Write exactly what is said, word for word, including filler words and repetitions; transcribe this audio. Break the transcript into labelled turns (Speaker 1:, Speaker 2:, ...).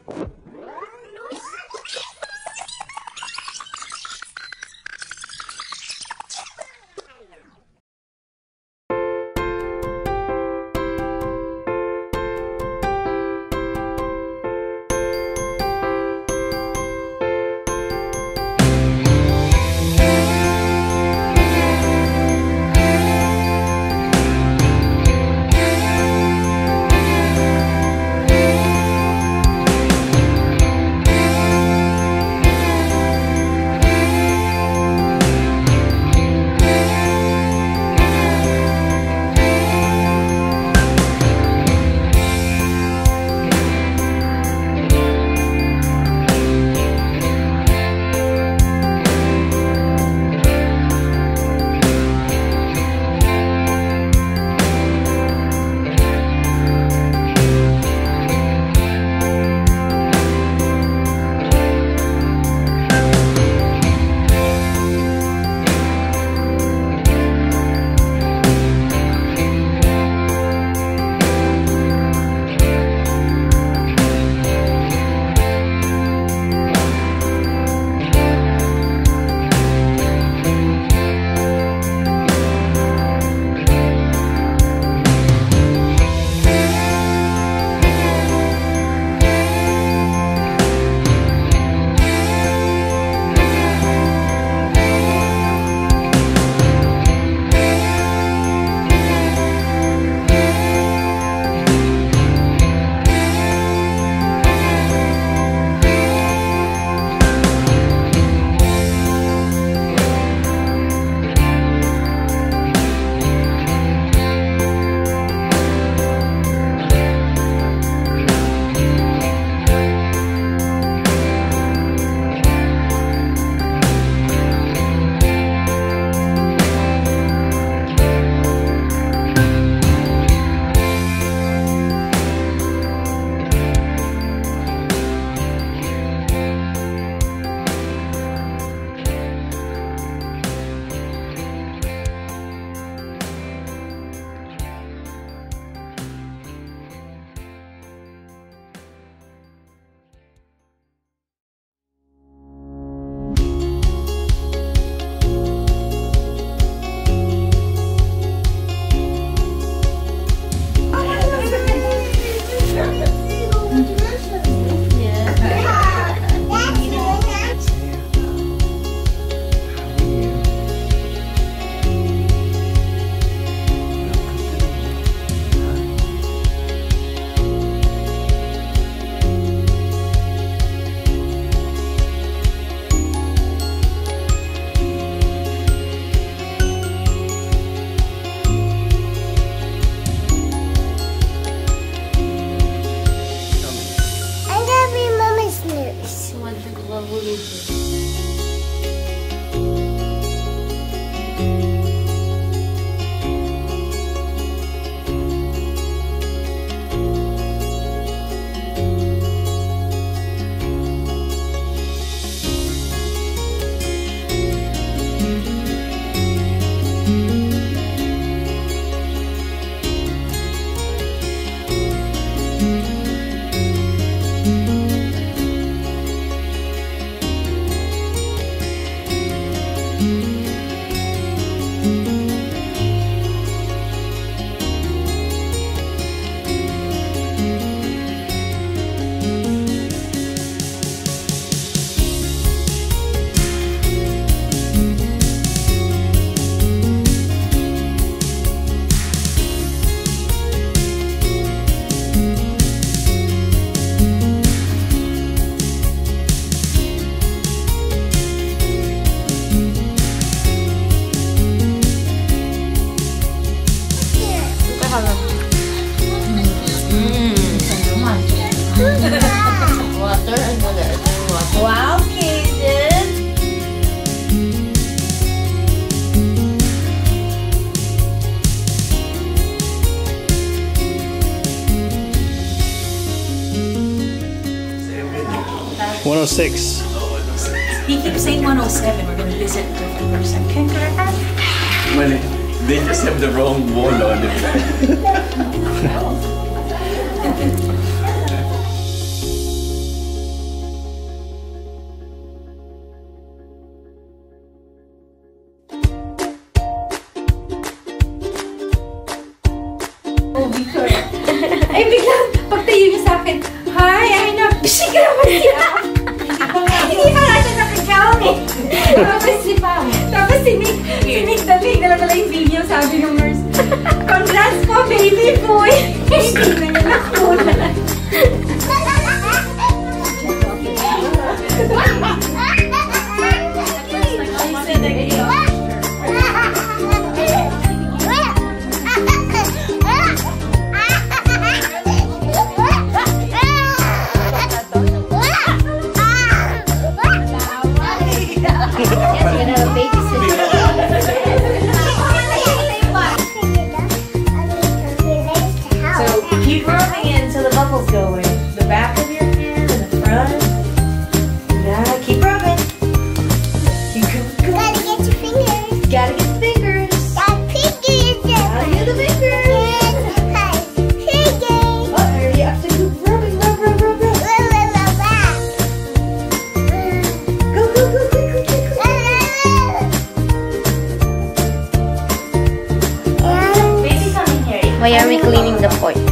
Speaker 1: one oh six.
Speaker 2: He keeps saying one oh seven. We're going to visit a different person. Can you correct that?
Speaker 3: Well, they just have the wrong wall on it.
Speaker 2: baby ko eh. Ay, biglang, pagtayo niya sa akin, hi, ay na, bishig ka naman siya. Hindi pa nga siya nakagawang eh. Tapos si Pam. Tapos si Nick, si Nick dali, dala pala yung video, sabi ng nurse, congrats po, baby boy. Hindi na niya nakulan. Keep rubbing it until the bubbles go away. The back of your hand and the front. Yeah, keep rubbing. Keep going.
Speaker 4: Gotta get your fingers.
Speaker 2: Gotta get the fingers.
Speaker 4: Got fingers.
Speaker 2: Gotta get the fingers.
Speaker 4: Fingers.
Speaker 2: Oh, hurry up to keep rubbing, rub, rub, rub, rub. Go, go, go, quick, quick, quick, quick. Baby, come in here.
Speaker 5: Why are we cleaning the pot?